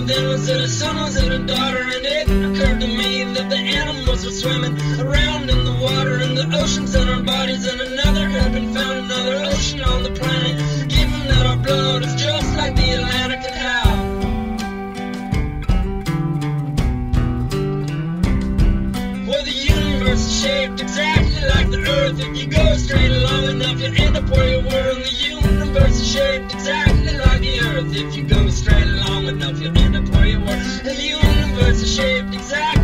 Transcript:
then was it a son, was it a daughter? And it occurred to me that the animals were swimming around in the water, in the oceans and our bodies, and another had been found, another ocean on the planet. Given that our blood is just like the Atlantic, and how well the universe is shaped exactly like the earth. If you go straight long enough, you end up where you were. And the universe is shaped exactly like the earth. If you go straight long enough, you end up where you were. And the universe is shaped exactly